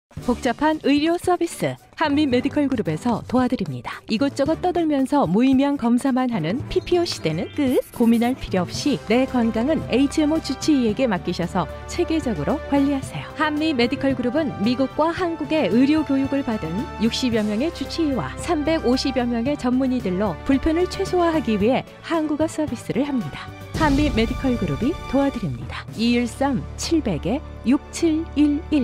복잡한 의료 서비스 한빛 메디컬 그룹에서 도와드립니다. 이것저것 떠들면서 무의미한 검사만 하는 PPO 시대는 끝. 고민할 필요 없이 내 건강은 HMO 주치의에게 맡기셔서 체계적으로 관리하세요. 한빛 메디컬 그룹은 미국과 한국의 의료 교육을 받은 60여 명의 주치의와 350여 명의 전문의들로 불편을 최소화하기 위해 한국어 서비스를 합니다. 한빛 메디컬 그룹이 도와드립니다. 213-700-6711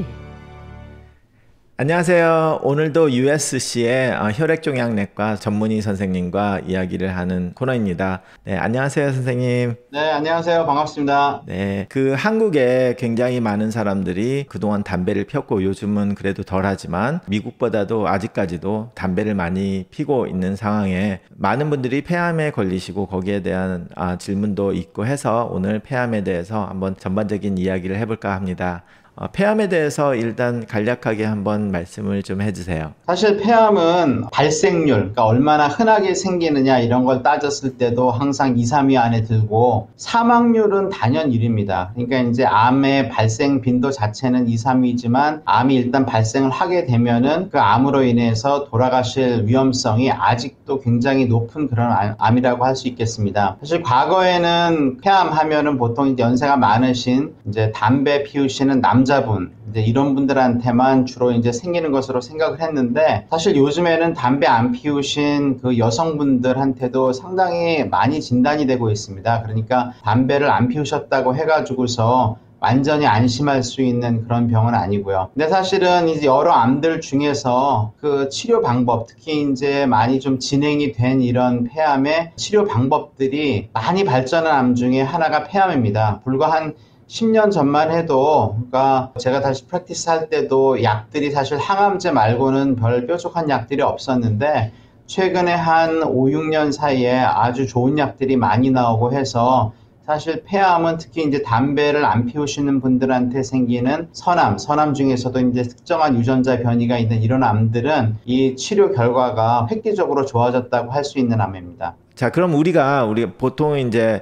안녕하세요. 오늘도 USC의 혈액종양내과 전문의 선생님과 이야기를 하는 코너입니다. 네, 안녕하세요, 선생님. 네, 안녕하세요. 반갑습니다. 네, 한국에 굉장히 많은 사람들이 그동안 담배를 폈고 요즘은 그래도 덜하지만 미국보다도 아직까지도 담배를 많이 피고 있는 상황에 많은 분들이 폐암에 걸리시고 거기에 대한 질문도 있고 해서 오늘 폐암에 대해서 한번 전반적인 이야기를 해볼까 합니다. 폐암에 대해서 일단 간략하게 한번 말씀을 좀 해주세요. 사실 폐암은 발생률, 그러니까 얼마나 흔하게 생기느냐 이런 걸 따졌을 때도 항상 2, 3위 안에 들고 사망률은 단연 1위입니다. 그러니까 이제 암의 발생 빈도 자체는 2, 3위지만 암이 일단 발생을 하게 되면은 그 암으로 인해서 돌아가실 위험성이 아직도 굉장히 높은 그런 암이라고 할 수 있겠습니다. 사실 과거에는 폐암 하면은 보통 이제 연세가 많으신 이제 담배 피우시는 남자분 이제 이런 분들한테만 주로 이제 생기는 것으로 생각을 했는데 사실 요즘에는 담배 안 피우신 그 여성분들한테도 상당히 많이 진단이 되고 있습니다. 그러니까 담배를 안 피우셨다고 해가지고서 완전히 안심할 수 있는 그런 병은 아니고요. 근데 사실은 이제 여러 암들 중에서 그 치료 방법, 특히 이제 많이 좀 진행이 된 이런 폐암의 치료 방법들이 많이 발전한 암 중에 하나가 폐암입니다. 불과 한 10년 전만 해도, 그러니까 제가 다시 프랙티스 할 때도 약들이 사실 항암제 말고는 별 뾰족한 약들이 없었는데 최근에 한 5, 6년 사이에 아주 좋은 약들이 많이 나오고 해서 사실 폐암은 특히 이제 담배를 안 피우시는 분들한테 생기는 선암 중에서도 이제 특정한 유전자 변이가 있는 이런 암들은 이 치료 결과가 획기적으로 좋아졌다고 할 수 있는 암입니다. 자, 그럼 우리가 보통 이제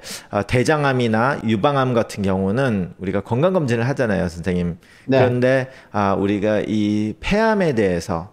대장암이나 유방암 같은 경우는 우리가 건강검진을 하잖아요, 선생님. 네. 그런데 우리가 이 폐암에 대해서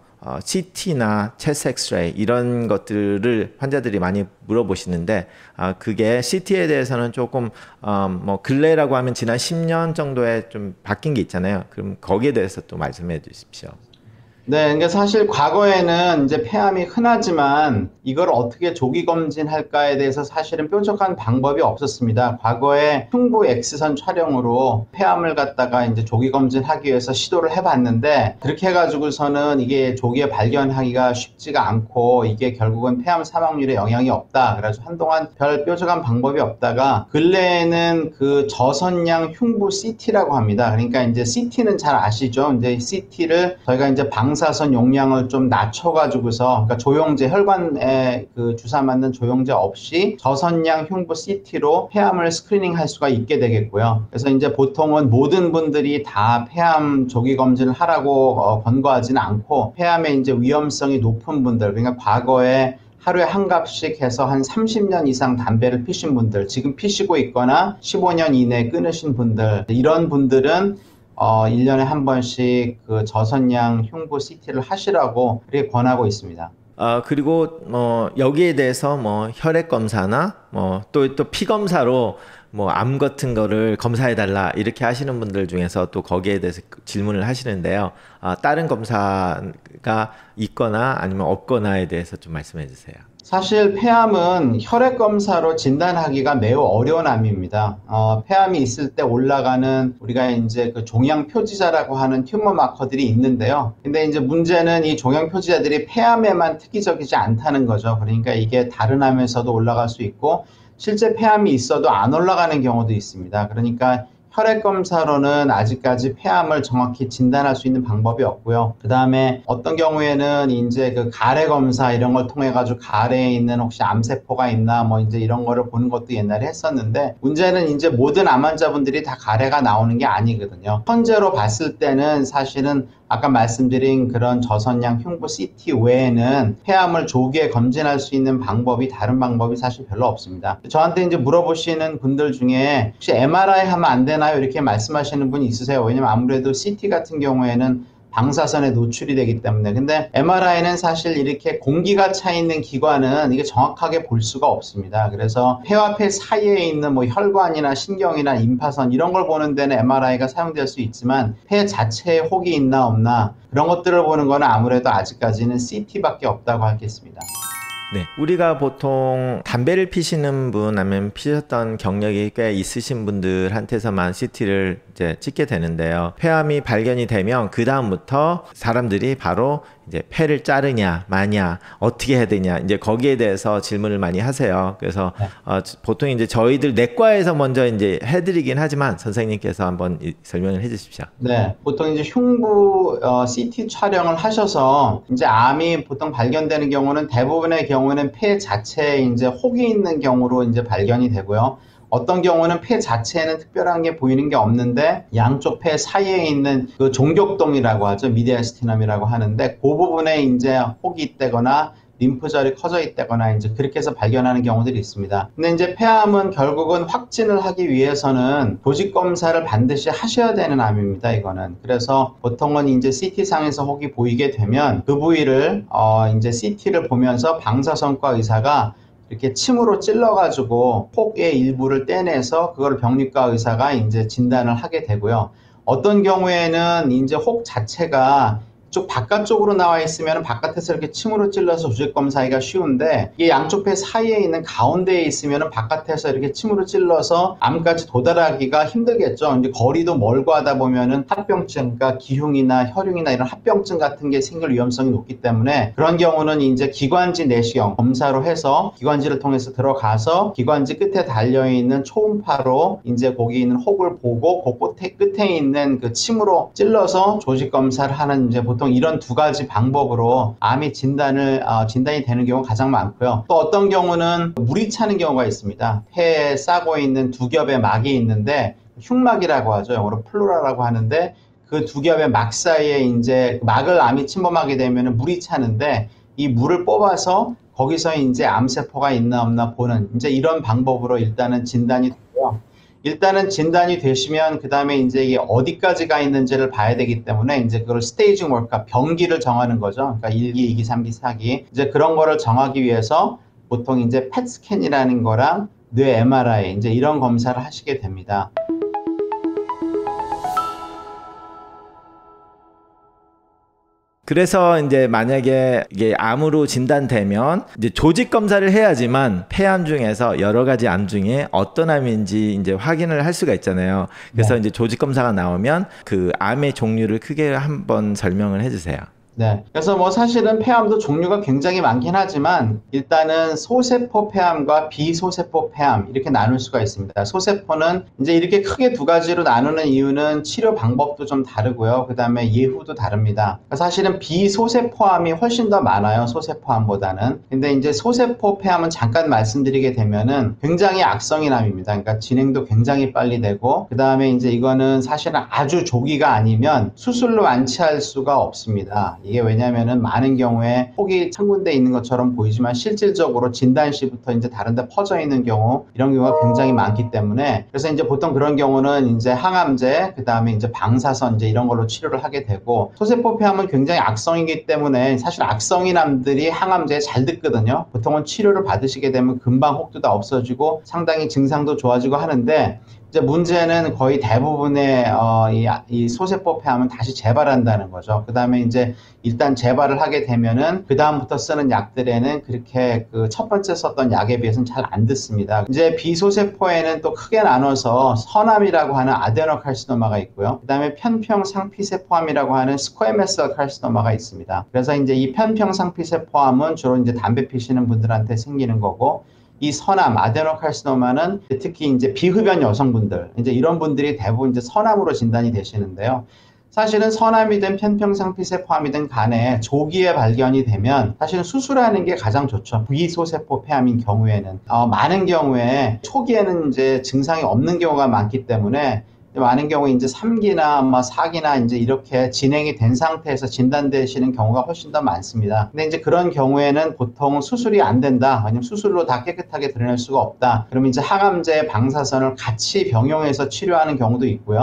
CT나 체스트 엑스레이 이런 것들을 환자들이 많이 물어보시는데 그게 CT에 대해서는 조금 뭐 근래라고 하면 지난 10년 정도에 좀 바뀐 게 있잖아요. 그럼 거기에 대해서 또 말씀해 주십시오. 네, 그러니까 사실 과거에는 이제 폐암이 흔하지만 이걸 어떻게 조기 검진할까에 대해서 사실은 뾰족한 방법이 없었습니다. 과거에 흉부 X선 촬영으로 폐암을 갖다가 이제 조기 검진하기 위해서 시도를 해봤는데 그렇게 해가지고서는 이게 조기에 발견하기가 쉽지가 않고 이게 결국은 폐암 사망률에 영향이 없다. 그래서 한동안 별 뾰족한 방법이 없다가 근래에는 그 저선양 흉부 CT라고 합니다. 그러니까 이제 CT는 잘 아시죠? 이제 CT를 저희가 이제 방사선 용량을 좀 낮춰가지고서, 그러니까 조영제, 혈관에 그 주사 맞는 조영제 없이 저선양 흉부 CT로 폐암을 스크리닝 할 수가 있게 되겠고요. 그래서 이제 보통은 모든 분들이 다 폐암 조기 검진을 하라고 권고하지는 않고 폐암의 이제 위험성이 높은 분들, 그러니까 과거에 하루에 한 갑씩 해서 한 30년 이상 담배를 피신 분들, 지금 피시고 있거나 15년 이내에 끊으신 분들, 이런 분들은 1년에 한 번씩 그 저선양 흉부 CT를 하시라고 그렇게 권하고 있습니다. 그리고 여기에 대해서 혈액 검사나 또 피 검사로 암 같은 거를 검사해 달라 이렇게 하시는 분들 중에서 또 거기에 대해서 질문을 하시는데요. 다른 검사가 있거나 아니면 없거나에 대해서 좀 말씀해 주세요. 사실 폐암은 혈액 검사로 진단하기가 매우 어려운 암입니다. 폐암이 있을 때 올라가는 우리가 이제 그 종양 표지자라고 하는 튜머 마커들이 있는데요. 근데 이제 문제는 이 종양 표지자들이 폐암에만 특이적이지 않다는 거죠. 그러니까 이게 다른 암에서도 올라갈 수 있고 실제 폐암이 있어도 안 올라가는 경우도 있습니다. 그러니까 혈액검사로는 아직까지 폐암을 정확히 진단할 수 있는 방법이 없고요. 그 다음에 어떤 경우에는 이제 그 가래검사 이런 걸 통해가지고 가래에 있는 혹시 암세포가 있나 이제 이런 거를 보는 것도 옛날에 했었는데 문제는 이제 모든 암 환자분들이 다 가래가 나오는 게 아니거든요. 현재로 봤을 때는 사실은 아까 말씀드린 그런 저선양 흉부 CT 외에는 폐암을 조기에 검진할 수 있는 방법이 다른 방법이 사실 별로 없습니다. 저한테 이제 물어보시는 분들 중에 혹시 MRI 하면 안 되나요? 이렇게 말씀하시는 분이 있으세요. 왜냐면 아무래도 CT 같은 경우에는 방사선에 노출이 되기 때문에. 근데 MRI는 사실 이렇게 공기가 차 있는 기관은 이게 정확하게 볼 수가 없습니다. 그래서 폐와 폐 사이에 있는 뭐 혈관이나 신경이나 임파선 이런 걸 보는 데는 MRI가 사용될 수 있지만 폐 자체에 혹이 있나 없나 그런 것들을 보는 거는 아무래도 아직까지는 CT밖에 없다고 하겠습니다. 네, 우리가 보통 담배를 피시는 분 아니면 피셨던 경력이 꽤 있으신 분들한테서만 CT를 이제 찍게 되는데요. 폐암이 발견이 되면 그 다음부터 사람들이 바로 이제 폐를 자르냐 마냐 어떻게 해야 되냐 이제 거기에 대해서 질문을 많이 하세요. 그래서 보통 이제 저희들 내과에서 먼저 이제 해드리긴 하지만 선생님께서 한번 설명을 해주십시오. 네, 보통 이제 흉부 CT 촬영을 하셔서 이제 암이 보통 발견되는 경우는 대부분의 경우는 폐 자체에 이제 혹이 있는 경우로 이제 발견이 되고요. 어떤 경우는 폐 자체에는 특별한 게 보이는 게 없는데 양쪽 폐 사이에 있는 그 종격동이라고 하죠. 미디아스티넘이라고 하는데 그 부분에 이제 혹이 있다거나 림프절이 커져 있다거나 이제 그렇게 해서 발견하는 경우들이 있습니다. 근데 이제 폐암은 결국은 확진을 하기 위해서는 조직 검사를 반드시 하셔야 되는 암입니다. 이거는. 그래서 보통은 이제 CT상에서 혹이 보이게 되면 그 부위를 이제 CT를 보면서 방사선과 의사가 이렇게 침으로 찔러가지고 혹의 일부를 떼내서 그걸 병리과 의사가 이제 진단을 하게 되고요. 어떤 경우에는 이제 혹 자체가 쪽 바깥쪽으로 나와 있으면 바깥에서 이렇게 침으로 찔러서 조직 검사하기가 쉬운데 이게 양쪽 폐 사이에 있는 가운데에 있으면 바깥에서 이렇게 침으로 찔러서 암까지 도달하기가 힘들겠죠. 이제 거리도 멀고 하다 보면은 합병증, 그러니까 기흉이나 혈흉이나 이런 합병증 같은 게 생길 위험성이 높기 때문에 그런 경우는 이제 기관지 내시경 검사로 해서 기관지를 통해서 들어가서 기관지 끝에 달려 있는 초음파로 이제 거기 있는 혹을 보고 그 끝에 있는 그 침으로 찔러서 조직 검사를 하는 이제 보통 이런 두 가지 방법으로 암이 진단이 되는 경우가 가장 많고요. 또 어떤 경우는 물이 차는 경우가 있습니다. 폐에 싸고 있는 두 겹의 막이 있는데 흉막이라고 하죠. 영어로 플로라라고 하는데 그 두 겹의 막 사이에 이제 막을 암이 침범하게 되면 물이 차는데 이 물을 뽑아서 거기서 이제 암세포가 있나 없나 보는 이제 이런 방법으로 일단은 진단이 되고요. 일단은 진단이 되시면 그 다음에 이제 이게 어디까지 가 있는지를 봐야 되기 때문에 이제 그걸 스테이징 월까 병기를 정하는 거죠. 그러니까 1기, 2기, 3기, 4기 이제 그런 거를 정하기 위해서 보통 이제 펫스캔이라는 거랑 뇌 MRI 이제 이런 검사를 하시게 됩니다. 그래서 이제 만약에 이게 암으로 진단되면 이제 조직 검사를 해야지만 폐암 중에서 여러 가지 암 중에 어떤 암인지 이제 확인을 할 수가 있잖아요. 그래서 이제 조직 검사가 나오면 그 암의 종류를 크게 한번 설명을 해주세요. 네. 그래서 뭐 사실은 폐암도 종류가 굉장히 많긴 하지만 일단은 소세포 폐암과 비소세포 폐암 이렇게 나눌 수가 있습니다. 소세포는 이제 이렇게 크게 두 가지로 나누는 이유는 치료 방법도 좀 다르고요. 그 다음에 예후도 다릅니다. 사실은 비소세포암이 훨씬 더 많아요. 소세포암보다는. 근데 이제 소세포 폐암은 잠깐 말씀드리게 되면은 굉장히 악성인 암입니다. 그러니까 진행도 굉장히 빨리 되고 그 다음에 이제 이거는 사실은 아주 조기가 아니면 수술로 완치할 수가 없습니다. 이게 왜냐면은 많은 경우에 혹이 창군돼 있는 것처럼 보이지만 실질적으로 진단 시부터 이제 다른 데 퍼져 있는 경우 이런 경우가 굉장히 많기 때문에 그래서 이제 보통 그런 경우는 이제 항암제 그 다음에 이제 방사선 이제 이런 걸로 치료를 하게 되고 소세포 폐암은 굉장히 악성이기 때문에 사실 악성인 암들이 항암제에 잘 듣거든요. 보통은 치료를 받으시게 되면 금방 혹도 다 없어지고 상당히 증상도 좋아지고 하는데 이제 문제는 거의 대부분의 이 소세포 폐암은 다시 재발한다는 거죠. 그 다음에 이제 일단 재발을 하게 되면은 그 다음부터 쓰는 약들에는 그렇게 그 첫 번째 썼던 약에 비해서는 잘 안 듣습니다. 이제 비소세포에는 또 크게 나눠서 선암이라고 하는 아데노카르시노마가 있고요. 그 다음에 편평상피세포암이라고 하는 스퀘어멜 카르시노마가 있습니다. 그래서 이제 이 편평상피세포암은 주로 이제 담배 피시는 분들한테 생기는 거고. 이 선암, 아데노카르시노마는 특히 이제 비흡연 여성분들, 이제 이런 분들이 대부분 이제 선암으로 진단이 되시는데요. 사실은 선암이든 편평상피세포암이든 간에 조기에 발견이 되면 사실은 수술하는 게 가장 좋죠. 비소세포 폐암인 경우에는. 많은 경우에 초기에는 이제 증상이 없는 경우가 많기 때문에 많은 경우에 이제 3기나 4기나 이제 이렇게 진행이 된 상태에서 진단되시는 경우가 훨씬 더 많습니다. 근데 이제 그런 경우에는 보통 수술이 안 된다. 아니면 수술로 다 깨끗하게 드러낼 수가 없다. 그러면 이제 항암제, 방사선을 같이 병용해서 치료하는 경우도 있고요.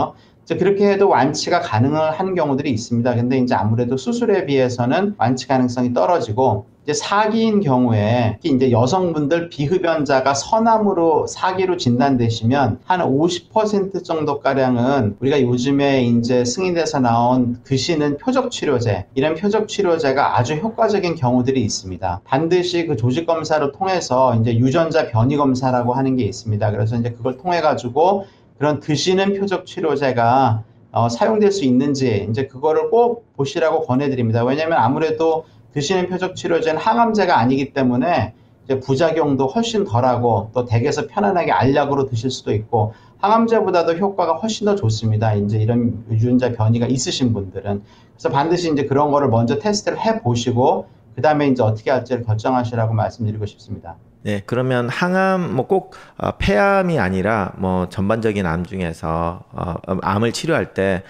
그렇게 해도 완치가 가능한 경우들이 있습니다. 근데 이제 아무래도 수술에 비해서는 완치 가능성이 떨어지고, 이제 사기인 경우에 특히 이제 여성분들 비흡연자가 선암으로 사기로 진단되시면 한 50% 정도 가량은 우리가 요즘에 이제 승인돼서 나온 드시는 표적 치료제, 이런 표적 치료제가 아주 효과적인 경우들이 있습니다. 반드시 그 조직 검사를 통해서 이제 유전자 변이 검사라고 하는 게 있습니다. 그래서 이제 그걸 통해 가지고 그런 드시는 표적 치료제가 사용될 수 있는지 이제 그거를 꼭 보시라고 권해드립니다. 왜냐하면 아무래도 드시는 표적 치료제는 항암제가 아니기 때문에 이제 부작용도 훨씬 덜하고 또 댁에서 편안하게 알약으로 드실 수도 있고 항암제보다도 효과가 훨씬 더 좋습니다. 이제 이런 유전자 변이가 있으신 분들은. 그래서 반드시 이제 그런 거를 먼저 테스트를 해 보시고 그 다음에 이제 어떻게 할지를 결정하시라고 말씀드리고 싶습니다. 네, 그러면 항암 뭐 꼭 폐암이 아니라 뭐 전반적인 암 중에서 암을 치료할 때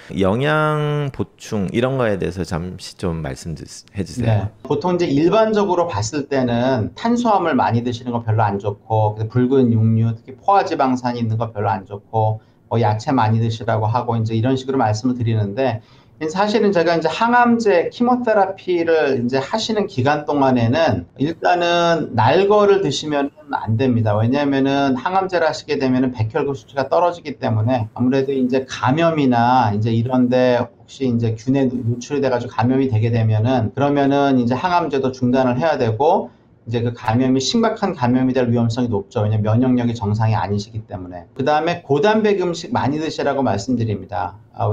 영양 보충 이런 거에 대해서 잠시 좀 말씀해 주세요. 네. 보통 이제 일반적으로 봤을 때는 탄수화물 많이 드시는 거 별로 안 좋고 붉은 육류, 특히 포화지방산이 있는 거 별로 안 좋고 뭐 야채 많이 드시라고 하고 이제 이런 식으로 말씀을 드리는데 사실은 제가 이제 항암제 키모테라피를 이제 하시는 기간 동안에는 일단은 날 거를 드시면 안 됩니다. 왜냐하면은 항암제를 하시게 되면은 백혈구 수치가 떨어지기 때문에 아무래도 이제 감염이나 이제 이런데 혹시 이제 균에 노출이 돼가지고 감염이 되게 되면은 그러면은 이제 항암제도 중단을 해야 되고 이제 그 감염이 심각한 감염이 될 위험성이 높죠. 왜냐면 면역력이 정상이 아니시기 때문에. 그 다음에 고단백 음식 많이 드시라고 말씀드립니다.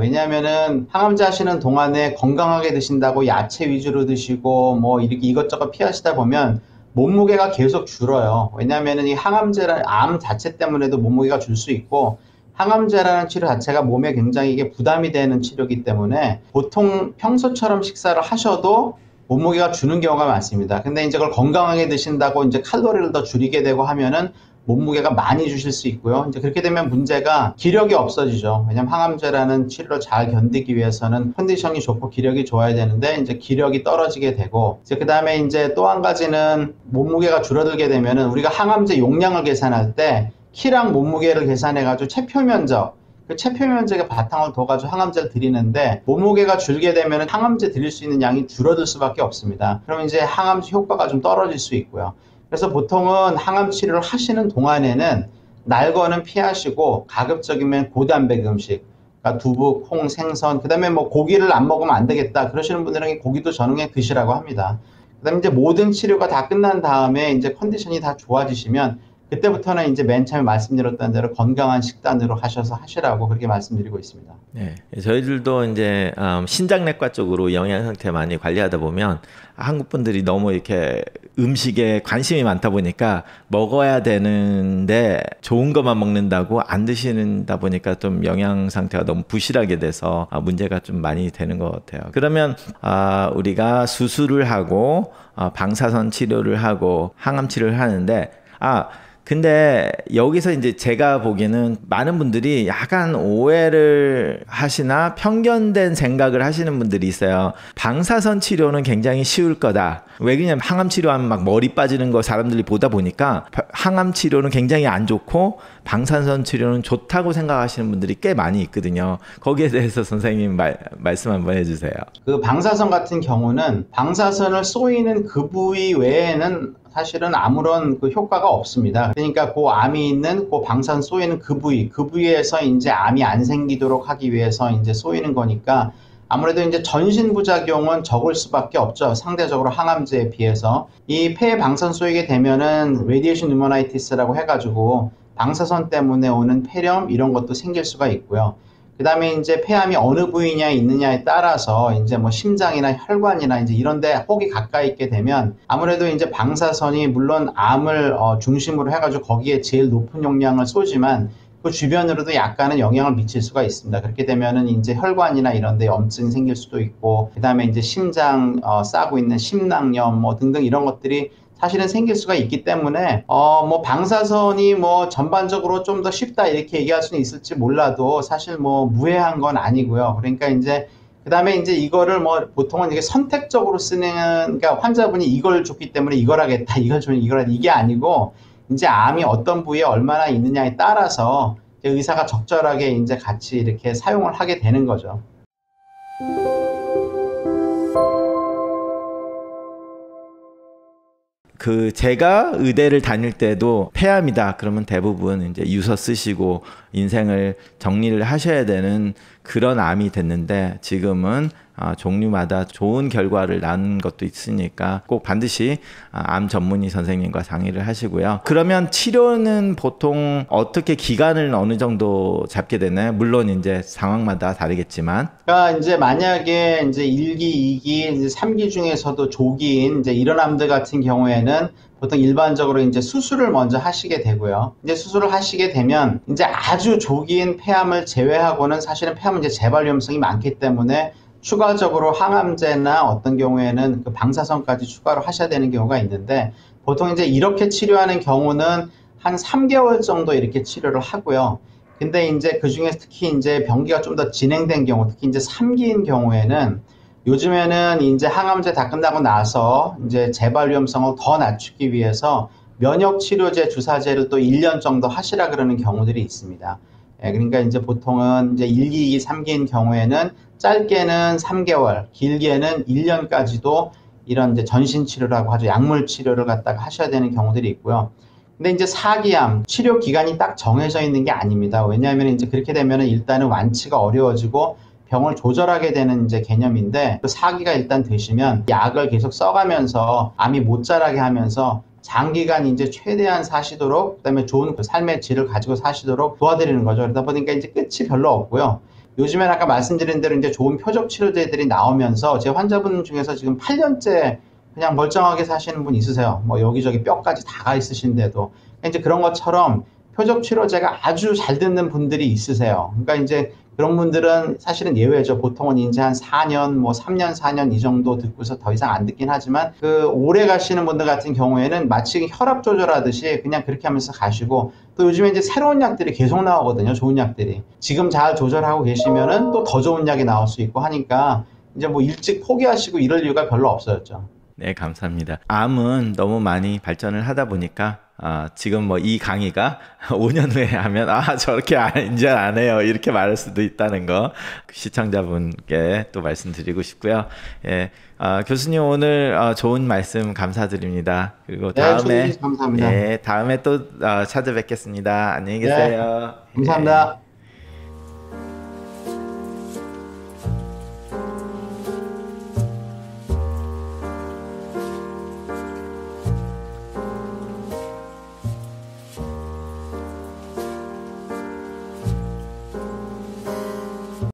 왜냐하면은 항암제 하시는 동안에 건강하게 드신다고 야채 위주로 드시고 뭐 이렇게 이것저것 피하시다 보면 몸무게가 계속 줄어요. 왜냐하면은 이 항암제라는 암 자체 때문에도 몸무게가 줄 수 있고 항암제라는 치료 자체가 몸에 굉장히 이게 부담이 되는 치료이기 때문에 보통 평소처럼 식사를 하셔도 몸무게가 주는 경우가 많습니다. 근데 이제 그걸 건강하게 드신다고 이제 칼로리를 더 줄이게 되고 하면은 몸무게가 많이 주실 수 있고요. 이제 그렇게 되면 문제가 기력이 없어지죠. 왜냐면 항암제라는 치료를 잘 견디기 위해서는 컨디션이 좋고 기력이 좋아야 되는데 이제 기력이 떨어지게 되고 이제 그다음에 이제 또 한 가지는 몸무게가 줄어들게 되면은 우리가 항암제 용량을 계산할 때 키랑 몸무게를 계산해 가지고 체표 면적 그 체표 면적에 바탕을 둬가지고 항암제를 드리는데 몸무게가 줄게 되면 항암제 드릴 수 있는 양이 줄어들 수밖에 없습니다. 그럼 이제 항암제 효과가 좀 떨어질 수 있고요. 그래서 보통은 항암 치료를 하시는 동안에는 날 거는 피하시고 가급적이면 고단백 음식, 그러니까 두부, 콩, 생선, 그 다음에 뭐 고기를 안 먹으면 안 되겠다 그러시는 분들은 고기도 저녁에 드시라고 합니다. 그 다음에 이제 모든 치료가 다 끝난 다음에 이제 컨디션이 다 좋아지시면 그때부터는 이제 맨 처음에 말씀드렸던 대로 건강한 식단으로 하시라고 그렇게 말씀드리고 있습니다. 네, 저희들도 이제 신장내과 쪽으로 영양 상태 많이 관리하다 보면 한국 분들이 너무 이렇게 음식에 관심이 많다 보니까 먹어야 되는데 좋은 것만 먹는다고 안 드시다 보니까 좀 영양 상태가 너무 부실하게 돼서 문제가 좀 많이 되는 것 같아요. 그러면 우리가 수술을 하고 방사선 치료를 하고 항암 치료를 하는데 근데 여기서 이제 제가 보기에는 많은 분들이 약간 오해를 하시나 편견된 생각을 하시는 분들이 있어요. 방사선 치료는 굉장히 쉬울 거다. 왜 그러냐면 항암 치료하면 막 머리 빠지는 거 사람들이 보다 보니까 항암 치료는 굉장히 안 좋고 방사선 치료는 좋다고 생각하시는 분들이 꽤 많이 있거든요. 거기에 대해서 선생님 말씀 한번 해주세요. 그 방사선 같은 경우는 방사선을 쏘이는 그 부위 외에는 사실은 아무런 그 효과가 없습니다. 그러니까 그 암이 있는 그 방사선 쏘이는 그 부위에서 이제 암이 안 생기도록 하기 위해서 이제 쏘이는 거니까 아무래도 이제 전신 부작용은 적을 수밖에 없죠. 상대적으로 항암제에 비해서. 이 폐에 방사선 쏘이게 되면은 레디에이션 뉴모나이티스라고 해가지고 방사선 때문에 오는 폐렴 이런 것도 생길 수가 있고요. 그 다음에 이제 폐암이 어느 부위냐에 있느냐에 따라서 이제 뭐 심장이나 혈관이나 이제 이런데 혹이 가까이 있게 되면 아무래도 이제 방사선이 물론 암을 중심으로 해가지고 거기에 제일 높은 용량을 쏘지만 그 주변으로도 약간은 영향을 미칠 수가 있습니다. 그렇게 되면은 이제 혈관이나 이런데 염증이 생길 수도 있고, 그 다음에 이제 심장 싸고 있는 심낭염 뭐 등등 이런 것들이 사실은 생길 수가 있기 때문에 뭐 방사선이 뭐 전반적으로 좀 더 쉽다 이렇게 얘기할 수는 있을지 몰라도 사실 뭐 무해한 건 아니고요. 그러니까 이제 그 다음에 이제 이거를 뭐 보통은 이게 선택적으로 쓰는, 그러니까 환자분이 이걸 줬기 때문에 이걸 하겠다, 이걸 주면 이걸 하겠다, 이게 아니고 이제 암이 어떤 부위에 얼마나 있느냐에 따라서 의사가 적절하게 이제 같이 이렇게 사용을 하게 되는 거죠. 제가 의대를 다닐 때도 폐암이다 그러면 대부분 이제 유서 쓰시고 인생을 정리를 하셔야 되는 그런 암이 됐는데, 지금은 종류마다 좋은 결과를 낳은 것도 있으니까 꼭 반드시 암 전문의 선생님과 상의를 하시고요. 그러면 치료는 보통 어떻게 기간을 어느 정도 잡게 되나요? 물론 이제 상황마다 다르겠지만. 그러니까 이제 만약에 이제 1기, 2기, 이제 3기 중에서도 조기인 이제 이런 암들 같은 경우에는 보통 일반적으로 이제 수술을 먼저 하시게 되고요. 이제 수술을 하시게 되면 이제 아주 조기인 폐암을 제외하고는 사실은 폐암은 이제 재발 위험성이 많기 때문에 추가적으로 항암제나 어떤 경우에는 그 방사선까지 추가로 하셔야 되는 경우가 있는데, 보통 이제 이렇게 치료하는 경우는 한 3개월 정도 이렇게 치료를 하고요. 근데 이제 그 중에 특히 이제 병기가 좀 더 진행된 경우, 특히 이제 3기인 경우에는 요즘에는 이제 항암제 다 끝나고 나서 이제 재발 위험성을 더 낮추기 위해서 면역 치료제 주사제를 또 1년 정도 하시라 그러는 경우들이 있습니다. 그러니까 이제 보통은 이제 1기, 2기, 3기인 경우에는 짧게는 3개월, 길게는 1년까지도 이런 이제 전신 치료라고 하죠. 약물 치료를 갖다가 하셔야 되는 경우들이 있고요. 근데 이제 4기암 치료 기간이 딱 정해져 있는 게 아닙니다. 왜냐하면 이제 그렇게 되면은 일단은 완치가 어려워지고 병을 조절하게 되는 이제 개념인데, 그 4기가 일단 되시면 약을 계속 써가면서 암이 못 자라게 하면서 장기간 이제 최대한 사시도록, 그다음에 좋은 삶의 질을 가지고 사시도록 도와드리는 거죠. 그러다 보니까 이제 끝이 별로 없고요. 요즘엔 아까 말씀드린 대로 이제 좋은 표적 치료제들이 나오면서 제 환자분 중에서 지금 8년째 그냥 멀쩡하게 사시는 분 있으세요. 뭐 여기저기 뼈까지 다 가 있으신데도. 이제 그런 것처럼 표적 치료제가 아주 잘 듣는 분들이 있으세요. 그러니까 이제 그런 분들은 사실은 예외죠. 보통은 이제 한 4년, 뭐 3년, 4년 이 정도 듣고서 더 이상 안 듣긴 하지만, 그 오래 가시는 분들 같은 경우에는 마치 혈압 조절하듯이 그냥 그렇게 하면서 가시고, 또 요즘에 이제 새로운 약들이 계속 나오거든요. 좋은 약들이. 지금 잘 조절하고 계시면은 또 더 좋은 약이 나올 수 있고 하니까 이제 뭐 일찍 포기하시고 이럴 이유가 별로 없어졌죠. 네, 감사합니다. 암은 너무 많이 발전을 하다 보니까 지금 뭐 이 강의가 5년 후에 하면 저렇게 이제 안 해요 이렇게 말할 수도 있다는 거 시청자분께 또 말씀드리고 싶고요. 예, 교수님 오늘 좋은 말씀 감사드립니다. 그리고 다음에 감사합니다. 예, 다음에 또 찾아뵙겠습니다. 안녕히 계세요. 네, 감사합니다. 예.